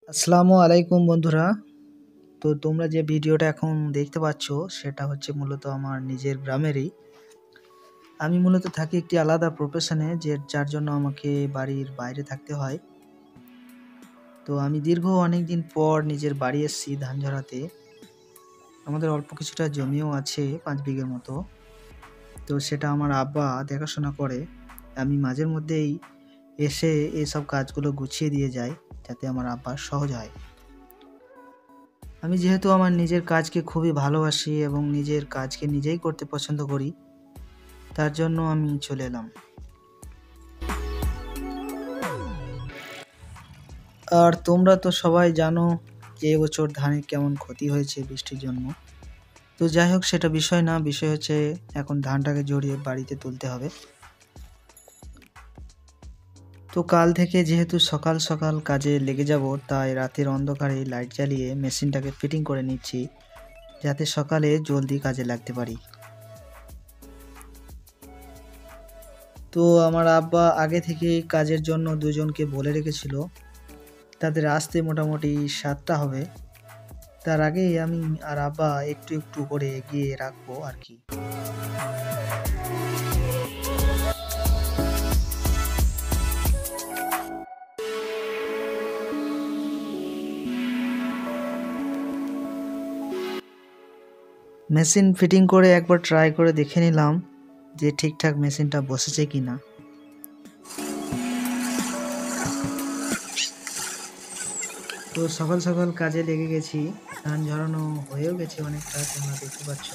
আসসালামু আলাইকুম বন্ধুরা। তো তোমরা যে ভিডিওটা এখন দেখতে পাচ্ছ সেটা হচ্ছে মূলত আমার নিজের গ্রামেরই। আমি মূলত থাকি একটি আলাদা প্রফেশনে যার জন্য আমাকে বাড়ির বাইরে থাকতে হয়। তো আমি দীর্ঘ অনেক দিন পর নিজের বাড়ি এসেছি ধান ঝরাতে। আমাদের অল্প কিছুটা জমিও আছে 5 বিঘের মতো। তো সেটা আমার আব্বা দেখাশোনা করে। আমি মাঝের মধ্যেই এসে এসব কাজগুলো গুছিয়ে দিয়ে যাই যাতে আমার আব্বার সহজ হয়। আমি যেহেতু আমার নিজের কাজকে খুবই ভালোবাসি এবং নিজের কাজকে নিজেই করতে পছন্দ করি, তার জন্য আমি চলে এলাম। আর তোমরা তো সবাই জানো যে এবছর ধানের কেমন ক্ষতি হয়েছে বৃষ্টির জন্য। তো যাই হোক, সেটা বিষয় না, বিষয় হচ্ছে এখন ধানটাকে জড়িয়ে বাড়িতে তুলতে হবে। তো কাল থেকে যেহেতু সকাল সকাল কাজে লেগে যাব, তাই রাতের অন্ধকারে লাইট জ্বালিয়ে মেশিনটাকে ফিটিং করে নিচ্ছি যাতে সকালে জলদি কাজে লাগতে পারি। তো আমার আব্বা আগে থেকে কাজের জন্য দুজনকে বলে রেখেছিল, তাদের আসতে মোটামুটি 7টা হবে। তার আগেই আমি আর আব্বা একটু একটু করে এগিয়ে রাখবো আর কি। মেশিন ফিটিং করে একবার ট্রাই করে দেখে নিলাম যে ঠিকঠাক মেশিনটা বসেছে কিনা। তো সকাল সকাল কাজে লেগে গেছি, ধান ঝরানো হয়েও গেছে অনেকটা, তোমরা দেখতে পাচ্ছ।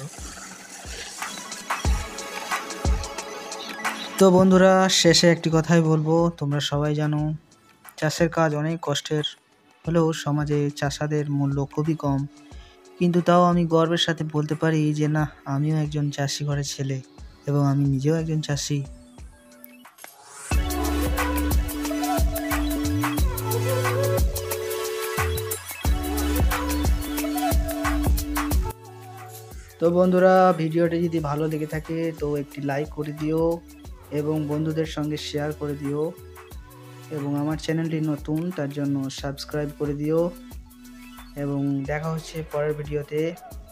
তো বন্ধুরা, শেষে একটি কথাই বলবো, তোমরা সবাই জানো চাষের কাজ অনেক কষ্টের হলেও সমাজে চাষাদের মূল্য খুবই কম। কিন্তু তাও আমি গর্বের সাথে বলতে পারি যে না, আমিও একজন চাষি ঘরের ছেলে এবং আমি নিজেও একজন চাষি। তো বন্ধুরা, ভিডিওটি যদি ভালো লেগে থাকে তো একটি লাইক করে দিও এবং বন্ধুদের সঙ্গে শেয়ার করে দিও, এবং আমার চ্যানেলটি নতুন তার জন্য সাবস্ক্রাইব করে দিও, এবং দেখা হচ্ছে পরের ভিডিওতে।